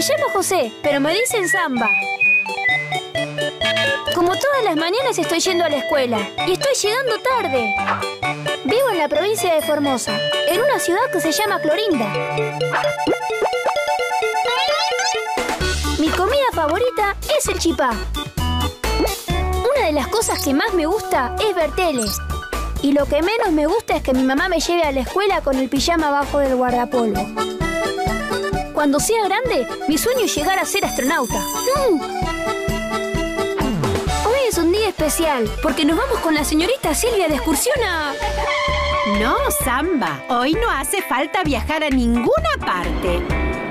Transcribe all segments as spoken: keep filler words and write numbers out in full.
llamo José, pero me dicen Samba. Como todas las mañanas estoy yendo a la escuela y estoy llegando tarde. Vivo en la provincia de Formosa, en una ciudad que se llama Clorinda. Mi comida favorita es el chipá. Una de las cosas que más me gusta es ver tele. Y lo que menos me gusta es que mi mamá me lleve a la escuela con el pijama abajo del guardapolvo. Cuando sea grande, mi sueño es llegar a ser astronauta. ¡No! Hoy es un día especial, porque nos vamos con la señorita Silvia de excursión a... No, Samba. Hoy no hace falta viajar a ninguna parte.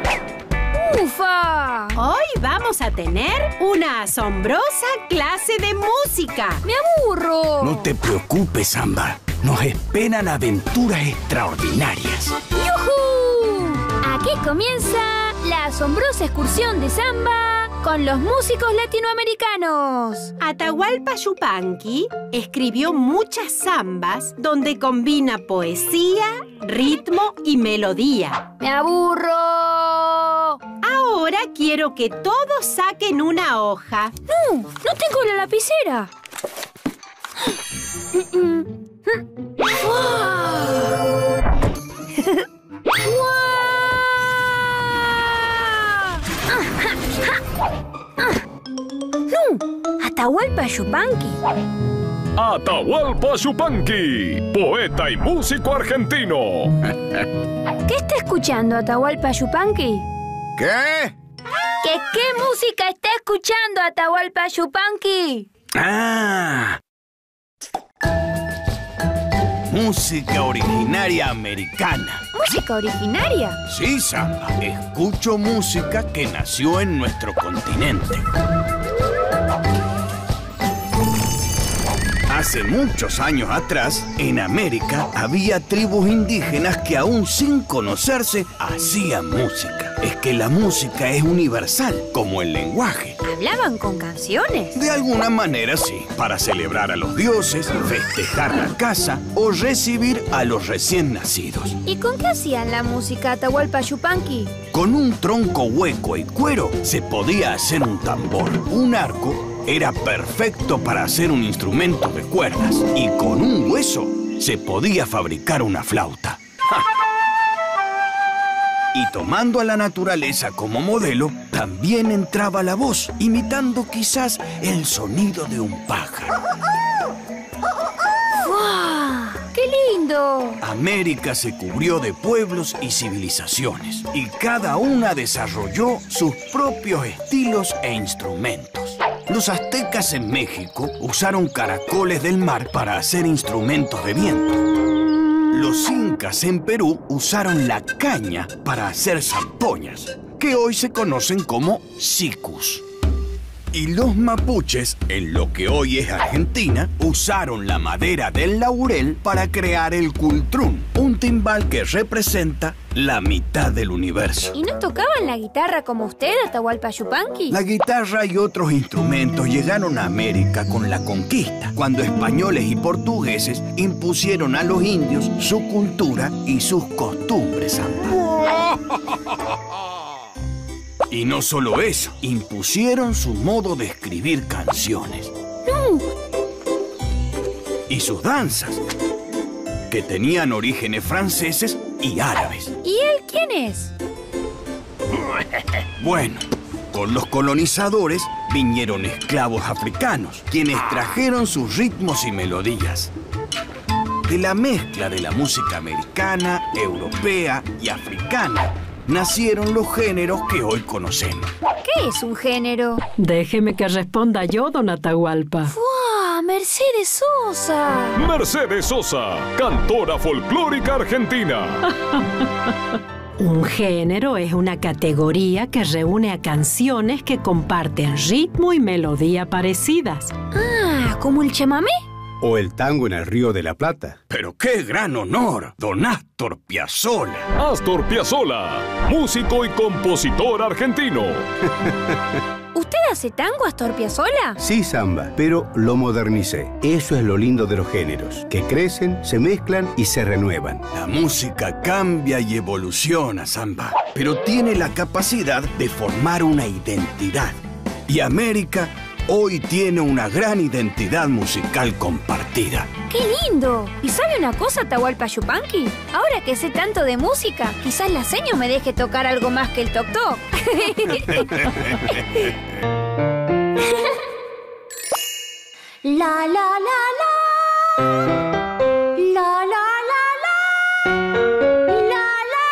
¡Ufa! Hoy vamos a tener una asombrosa clase de música. ¡Me aburro! No te preocupes, Samba. Nos esperan aventuras extraordinarias. ¡Yujú! Aquí comienza la asombrosa excursión de Samba con los músicos latinoamericanos. Atahualpa Yupanqui escribió muchas zambas donde combina poesía, ritmo y melodía. ¡Me aburro! Ahora quiero que todos saquen una hoja. ¡No! ¡No tengo la lapicera! ¡No! ¡Atahualpa Yupanqui! Atahualpa Yupanqui, poeta y músico argentino. ¿Qué está escuchando Atahualpa Yupanqui? ¿Qué? ¿Qué, qué música está escuchando Atahualpa Yupanqui? Ah. Música originaria americana. ¿Música originaria? Sí, Samba. Escucho música que nació en nuestro continente. Hace muchos años atrás, en América, había tribus indígenas que aún sin conocerse, hacían música. Es que la música es universal, como el lenguaje. ¿Hablaban con canciones? De alguna manera sí, para celebrar a los dioses, festejar la casa o recibir a los recién nacidos. ¿Y con qué hacían la música Atahualpa Yupanqui? Con un tronco hueco y cuero se podía hacer un tambor. Un arco era perfecto para hacer un instrumento de cuerdas. Y con un hueso se podía fabricar una flauta. ¡Ja! Y tomando a la naturaleza como modelo, también entraba la voz, imitando quizás el sonido de un pájaro. ¡Wow! ¡Qué lindo! América se cubrió de pueblos y civilizaciones, y cada una desarrolló sus propios estilos e instrumentos. Los aztecas en México usaron caracoles del mar para hacer instrumentos de viento. Los incas en Perú usaron la caña para hacer zampoñas, que hoy se conocen como sicus. Y los mapuches, en lo que hoy es Argentina, usaron la madera del laurel para crear el cultrún, un timbal que representa la mitad del universo. ¿Y no tocaban la guitarra como usted, Atahualpa Yupanqui? La guitarra y otros instrumentos llegaron a América con la conquista, cuando españoles y portugueses impusieron a los indios su cultura y sus costumbres, Samba. Y no solo eso, impusieron su modo de escribir canciones. ¡No! Y sus danzas, que tenían orígenes franceses y árabes. ¿Y él quién es? Bueno, con los colonizadores vinieron esclavos africanos, quienes trajeron sus ritmos y melodías. De la mezcla de la música americana, europea y africana, nacieron los géneros que hoy conocemos. ¿Qué es un género? Déjeme que responda yo, don Atahualpa. ¡Fua! ¡Mercedes Sosa! Mercedes Sosa, cantora folclórica argentina. Un género es una categoría que reúne a canciones que comparten ritmo y melodía parecidas. Ah, ¿como el chamamé? O el tango en el Río de la Plata. ¡Pero qué gran honor! ¡Don Astor Piazzolla! Astor Piazzolla, músico y compositor argentino. ¿Usted hace tango, Astor Piazzolla? Sí, samba, pero lo modernicé. Eso es lo lindo de los géneros, que crecen, se mezclan y se renuevan. La música cambia y evoluciona, samba, pero tiene la capacidad de formar una identidad. Y América hoy tiene una gran identidad musical compartida. ¡Qué lindo! ¿Y sabe una cosa, Atahualpa Yupanqui? Ahora que sé tanto de música, quizás la seño me deje tocar algo más que el toc-toc. La, la, la, la. La, la, la, la. La,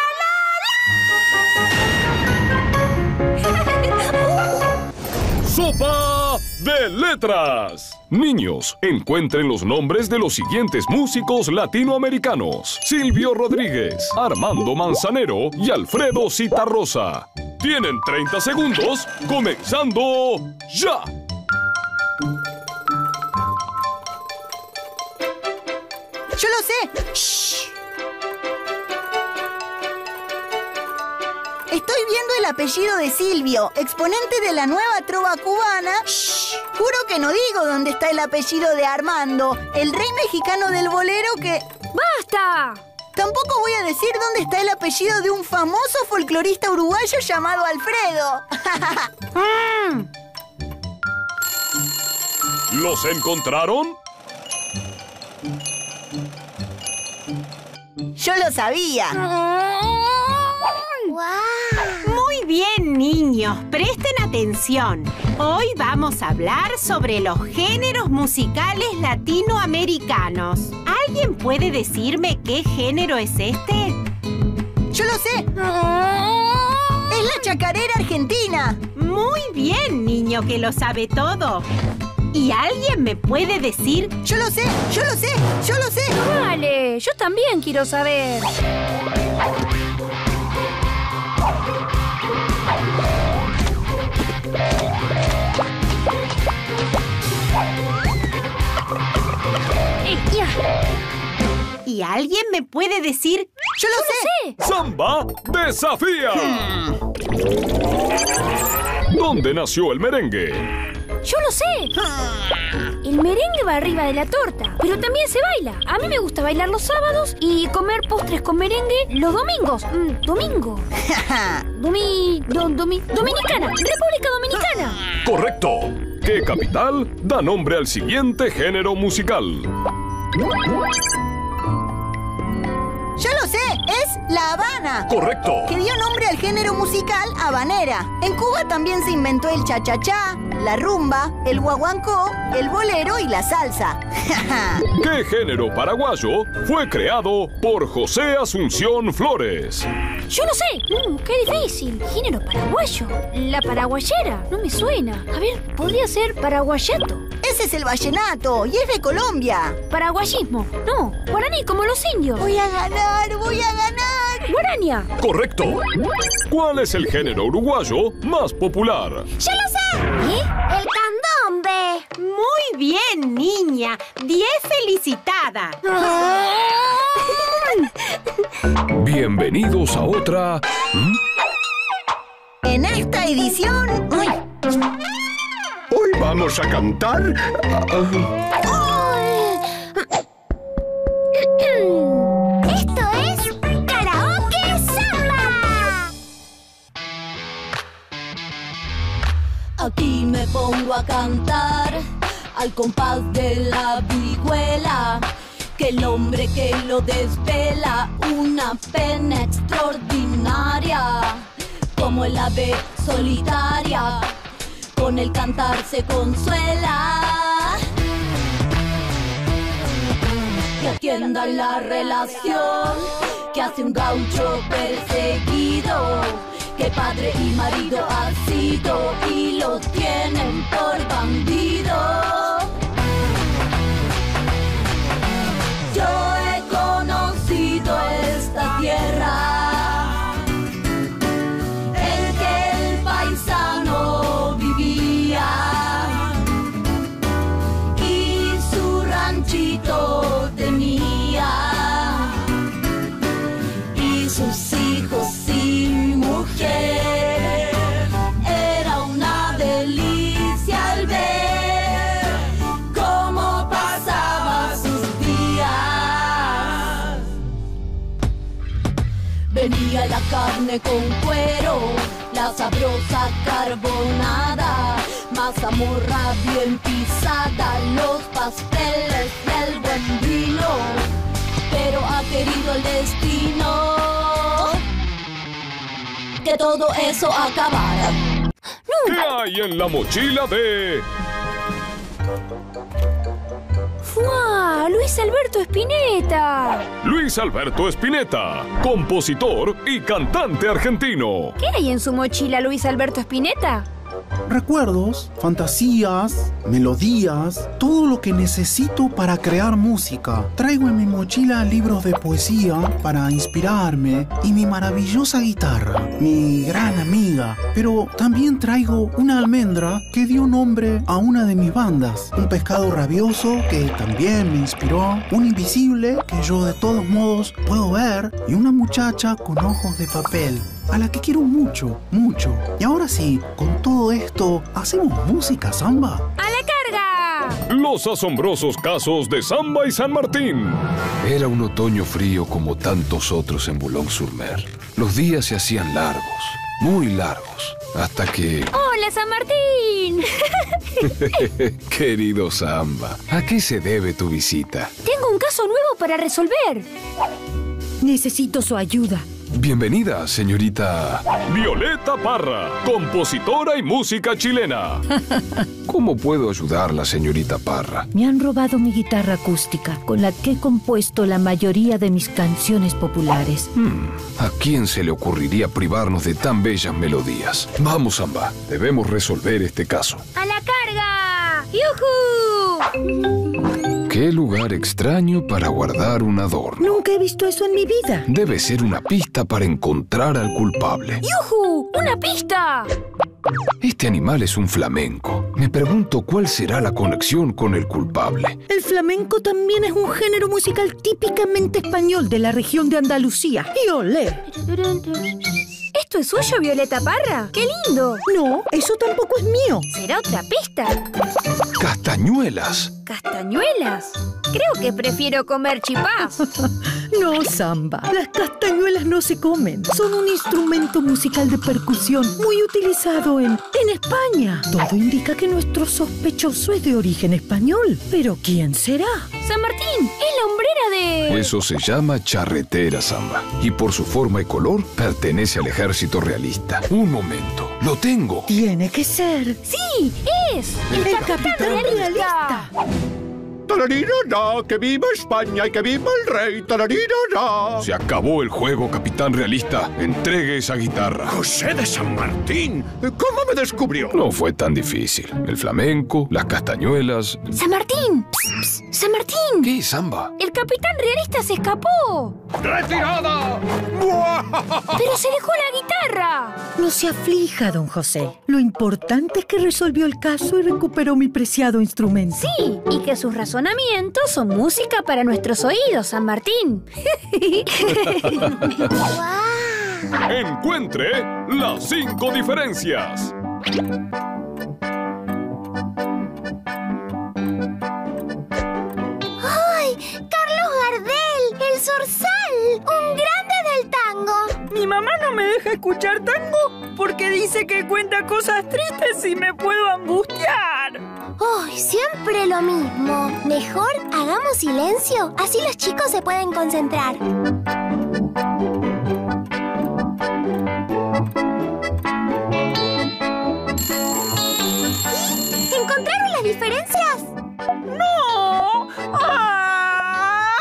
la, la, la. ¡Sopa de letras! Niños, encuentren los nombres de los siguientes músicos latinoamericanos: Silvio Rodríguez, Armando Manzanero y Alfredo Zitarrosa. Tienen treinta segundos, comenzando ya. ¡Yo lo sé! ¡Shh! Estoy viendo el apellido de Silvio, exponente de la nueva trova cubana. ¡Shh! Juro que no digo dónde está el apellido de Armando, el rey mexicano del bolero que... ¡Basta! Tampoco voy a decir dónde está el apellido de un famoso folclorista uruguayo llamado Alfredo. ¿Los encontraron? Yo lo sabía. Muy bien, niños, presten atención. Hoy vamos a hablar sobre los géneros musicales latinoamericanos. ¿Alguien puede decirme qué género es este? Yo lo sé. Es la chacarera argentina. Muy bien, niño, que lo sabe todo. ¿Y alguien me puede decir? Yo lo sé, yo lo sé, yo lo sé. Vale, yo también quiero saber. Eh, ya. ¿Y alguien me puede decir? Yo lo sé. sé. ¡Samba desafía! ¿Dónde nació el merengue? Yo lo sé. El merengue va arriba de la torta, pero también se baila. A mí me gusta bailar los sábados y comer postres con merengue los domingos. Mm, domingo. Domi, do, domi, Dominicana. República Dominicana. ¡Correcto! ¿Qué capital da nombre al siguiente género musical? Yo lo sé, es La Habana. ¡Correcto! Que dio nombre al género musical habanera. En Cuba también se inventó el cha-cha-cha, la rumba, el guaguancó, el bolero y la salsa. ¿Qué género paraguayo fue creado por José Asunción Flores? Yo lo sé. Mm, qué difícil. Género paraguayo. La paraguayera. No me suena. A ver, podría ser paraguayato. Ese es el vallenato y es de Colombia. Paraguayismo. No, guaraní como los indios. Voy a ganar, voy a ganar. Guarania. ¡Correcto! ¿Cuál es el género uruguayo más popular? ¡Ya lo sé! ¿Eh? El candombe. Muy bien, niña. Diez felicitadas. Bienvenidos a otra... ¿Mm? En esta edición... ¡Uy! Hoy vamos a cantar... Esto es Karaoke Samba. Aquí me pongo a cantar al compás de la vihuela, que el hombre que lo desvela una pena extraordinaria, como el ave solitaria, con el cantar se consuela. Que atiendan la relación que hace un gaucho perseguido, que padre y marido ha sido y lo tienen por bandido. Yo he conocido esta tierra en que el paisano vivía y su ranchito tenía y sus hijos sin mujer. Era una delicia. carne con cuero, la sabrosa carbonada, mazamorra bien pisada, los pasteles y el buen vino. Pero ha querido el destino que todo eso acabara. ¿Qué hay en la mochila de...? ¡Fua! ¡Luis Alberto Spinetta! Luis Alberto Spinetta, compositor y cantante argentino. ¿Qué hay en su mochila, Luis Alberto Spinetta? Recuerdos, fantasías, melodías, todo lo que necesito para crear música. Traigo en mi mochila libros de poesía para inspirarme y mi maravillosa guitarra, mi gran amiga. Pero también traigo una almendra que dio nombre a una de mis bandas, un pescado rabioso que también me inspiró, un invisible que yo de todos modos puedo ver y una muchacha con ojos de papel, a la que quiero mucho, mucho. Y ahora sí, con todo esto, ¿hacemos música, Samba? ¡A la carga! Los asombrosos casos de Samba y San Martín. Era un otoño frío como tantos otros en Boulogne-sur-Mer. Los días se hacían largos, muy largos, hasta que... ¡Hola, San Martín! Querido Samba, ¿a qué se debe tu visita? Tengo un caso nuevo para resolver. Necesito su ayuda. Bienvenida, señorita... Violeta Parra, compositora y música chilena. ¿Cómo puedo ayudarla, señorita Parra? Me han robado mi guitarra acústica, con la que he compuesto la mayoría de mis canciones populares. Hmm, ¿a quién se le ocurriría privarnos de tan bellas melodías? Vamos, Samba, debemos resolver este caso. ¡A la carga! ¡Yujú! ¡Qué lugar extraño para guardar un adorno! Nunca he visto eso en mi vida. Debe ser una pista para encontrar al culpable. ¡Yujú! ¡Una pista! Este animal es un flamenco. Me pregunto cuál será la conexión con el culpable. El flamenco también es un género musical típicamente español de la región de Andalucía. ¡Y olé! ¿Esto es suyo, Violeta Parra? ¡Qué lindo! No, eso tampoco es mío. ¿Será otra pista? ¡Castañuelas! ¿Castañuelas? Creo que prefiero comer chipás. No, Samba. Las castañuelas no se comen. Son un instrumento musical de percusión muy utilizado en, en España. Todo indica que nuestro sospechoso es de origen español. ¿Pero quién será? San Martín, es la hombrera de... Eso se llama charretera, Samba. Y por su forma y color, pertenece al ejército realista. Un momento. ¡Lo tengo! Tiene que ser. ¡Sí! ¡Es! ¡El, el capitán, capitán realista! ¡Tararira! ¡Que viva España y que viva el rey! ¡Tararira! Se acabó el juego, capitán realista. Entregue esa guitarra. ¡José de San Martín! ¿Cómo me descubrió? No fue tan difícil. El flamenco, las castañuelas... ¡San Martín! Psst, psst. ¡San Martín! ¿Qué, Samba? ¡El capitán realista se escapó! ¡Retirada! ¡Pero se dejó la guitarra! No se aflija, don José. Lo importante es que resolvió el caso y recuperó mi preciado instrumento. Sí, y que sus razonamientos son música para nuestros oídos, San Martín. Encuentre las cinco diferencias. ¡Ay! ¡Carlos Gardel! ¡El Zorzal! ¡Un grande del tango! Mi mamá no me deja escuchar tango porque dice que cuenta cosas tristes y me puedo angustiar. ¡Ay! Siempre lo mismo. Mejor hagamos silencio, así los chicos se pueden concentrar. ¿Encontraron las diferencias? ¡No! ¡Ah!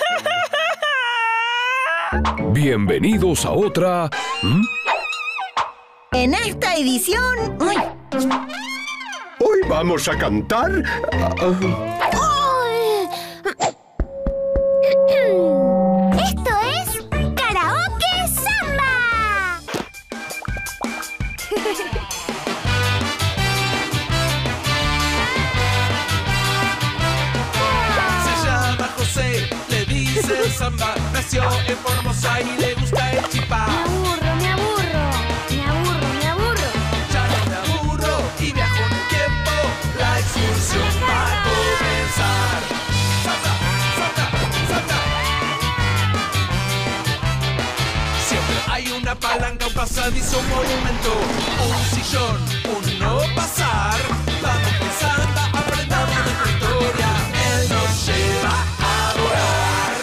Bienvenidos a otra... ¿Mm? En esta edición... ¡Uy! Hoy vamos a cantar... Esto es Karaoke Samba. Se llama José, le dice Samba. Nació en Formosa y le gusta el chipá. Me aburro, me aburro, me aburro, me aburro. Ya no me aburro y viajo en el tiempo. La excursión va a comenzar. Samba, samba, samba. Siempre hay una parte tradición, monumento, un sillón, un no pasar. Vamos con samba, aprendamos nuestra historia. Él nos lleva a volar.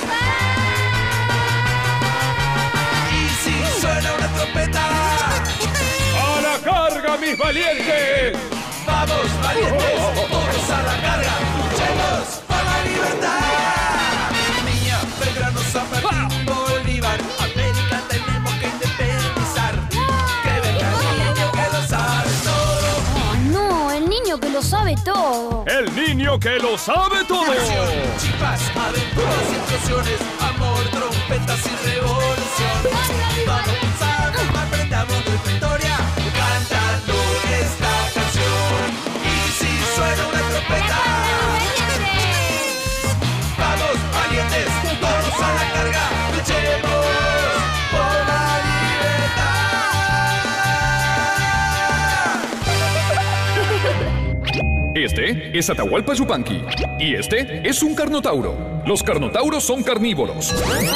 Y si suena una trompeta, ¡a la carga, mis valientes! vamos, valientes, todos a la carga. Luchemos por la libertad. Niña, Belgrano, San Martín, Bolívar, América tenemos que independizar. Que venga el niño que lo sabe todo. Oh, no, el niño que lo sabe todo. ¡El niño que lo sabe todo! Diversión, chispas, aventuras, explosiones, amor, trompetas y revolución. Vamos pensando, aprendamos nuestra historia, cantando esta canción. Y si suena una trompeta, vamos, valientes, todos a la carga, luchemos por la libertad. Este es Atahualpa Yupanqui y este es un carnotauro. Los carnotauros son carnívoros.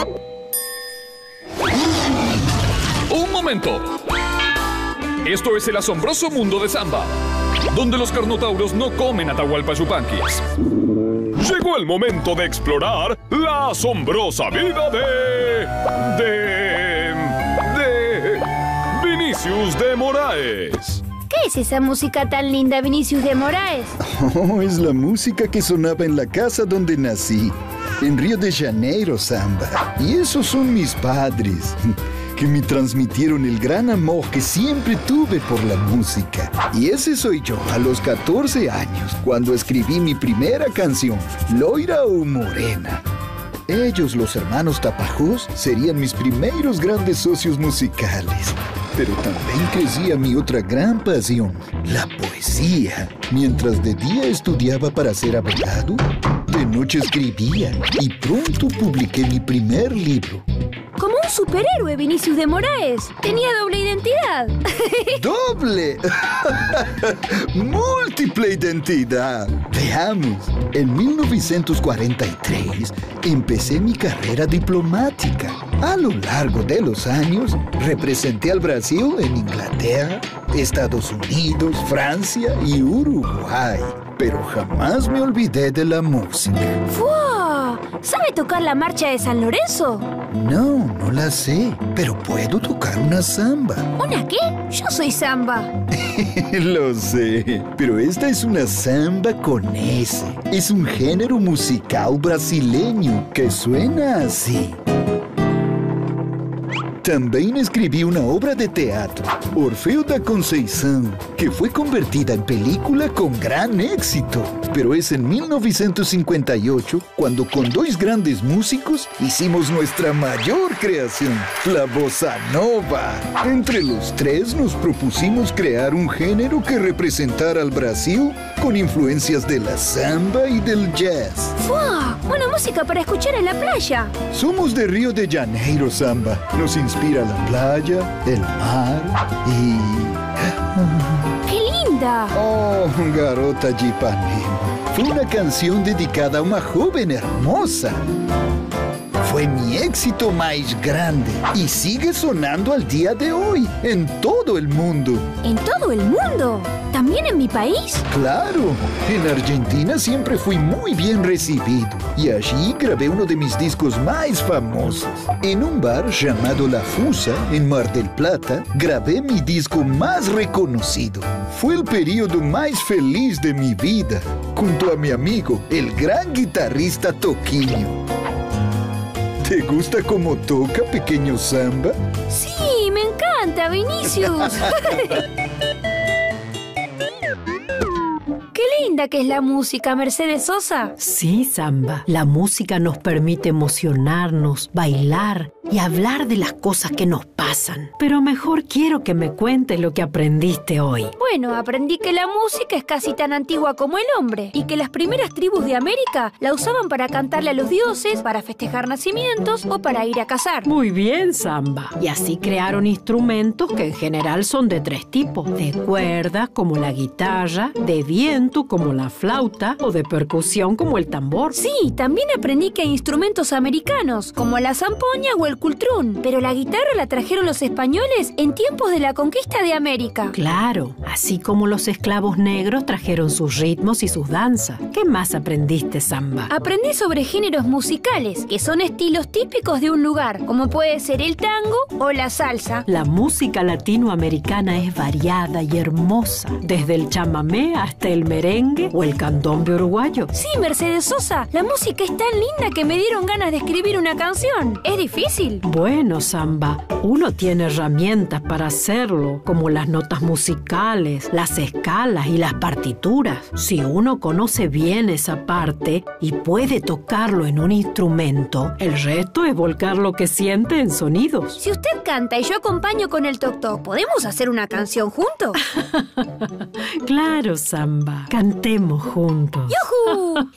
¡Un momento! Esto es el asombroso mundo de Samba, donde los carnotauros no comen Atahualpa Yupanquis. Llegó el momento de explorar la asombrosa vida de... de... de... Vinicius de Moraes. ¿Qué es esa música tan linda, Vinicius de Moraes? Oh, es la música que sonaba en la casa donde nací, en Río de Janeiro, Samba. Y esos son mis padres, que me transmitieron el gran amor que siempre tuve por la música. Y ese soy yo, a los catorce años, cuando escribí mi primera canción, Loira o Morena. Ellos, los hermanos Tapajós, serían mis primeros grandes socios musicales. Pero también crecía mi otra gran pasión, la poesía. Mientras de día estudiaba para ser abogado, de noche escribía y pronto publiqué mi primer libro. Como un superhéroe, Vinicius de Moraes. Tenía doble identidad. ¡Doble! ¡Múltiple identidad! Veamos. En mil novecientos cuarenta y tres empecé mi carrera diplomática. A lo largo de los años representé al Brasil en Inglaterra, Estados Unidos, Francia y Uruguay. Pero jamás me olvidé de la música. ¡Fua! ¿Sabe tocar la marcha de San Lorenzo? No, no la sé, pero puedo tocar una samba. ¿Una qué? Yo soy samba. Lo sé, pero esta es una samba con S. Es un género musical brasileño que suena así. También escribí una obra de teatro, Orfeo da Conceição, que fue convertida en película con gran éxito. Pero es en mil novecientos cincuenta y ocho cuando con dos grandes músicos hicimos nuestra mayor creación, la bossa nova. Entre los tres nos propusimos crear un género que representara al Brasil con influencias de la samba y del jazz. ¡Fua! Una música para escuchar en la playa. Somos de Río de Janeiro, Samba. Nos inspira la playa, el mar y... ¡Qué linda! Oh, Garota de Ipanema. Fue una canción dedicada a una joven hermosa. Fue mi éxito más grande y sigue sonando al día de hoy en todo el mundo. ¿En todo el mundo? ¿También en mi país? Claro, en Argentina siempre fui muy bien recibido y allí grabé uno de mis discos más famosos. En un bar llamado La Fusa, en Mar del Plata, grabé mi disco más reconocido. Fue el periodo más feliz de mi vida, junto a mi amigo, el gran guitarrista Toquinho. ¿Te gusta cómo toca, pequeño Samba? Sí, me encanta, Vinicius. Qué linda que es la música, Mercedes Sosa. Sí, Samba. La música nos permite emocionarnos, bailar y hablar de las cosas que nos pasan. Pero mejor quiero que me cuentes lo que aprendiste hoy. Bueno, aprendí que la música es casi tan antigua como el hombre y que las primeras tribus de América la usaban para cantarle a los dioses, para festejar nacimientos o para ir a cazar. Muy bien, Samba. Y así crearon instrumentos que en general son de tres tipos. De cuerda, como la guitarra, de viento, como como la flauta, o de percusión, como el tambor. Sí, también aprendí que hay instrumentos americanos, como la zampoña o el cultrún. Pero la guitarra la trajeron los españoles en tiempos de la conquista de América. Claro, así como los esclavos negros trajeron sus ritmos y sus danzas. ¿Qué más aprendiste, Samba? Aprendí sobre géneros musicales, que son estilos típicos de un lugar, como puede ser el tango o la salsa. La música latinoamericana es variada y hermosa, desde el chamamé hasta el merengue o el candombe uruguayo. Sí, Mercedes Sosa, la música es tan linda que me dieron ganas de escribir una canción. ¿Es difícil? Bueno, Samba, uno tiene herramientas para hacerlo, como las notas musicales, las escalas y las partituras. Si uno conoce bien esa parte y puede tocarlo en un instrumento, el resto es volcar lo que siente en sonidos. Si usted canta y yo acompaño con el toc-toc, ¿podemos hacer una canción juntos? Claro, Samba. Cantemos juntos. ¡Yujú!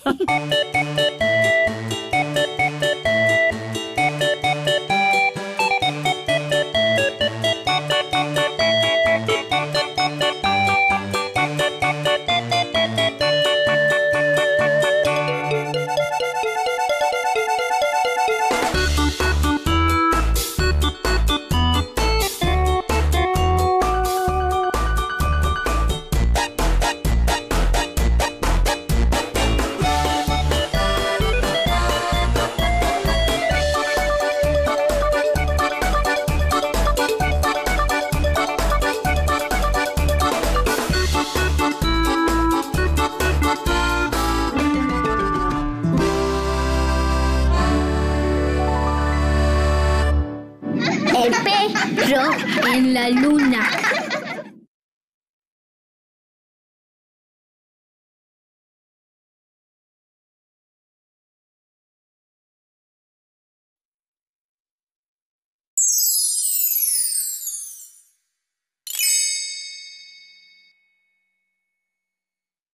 El perro en la luna.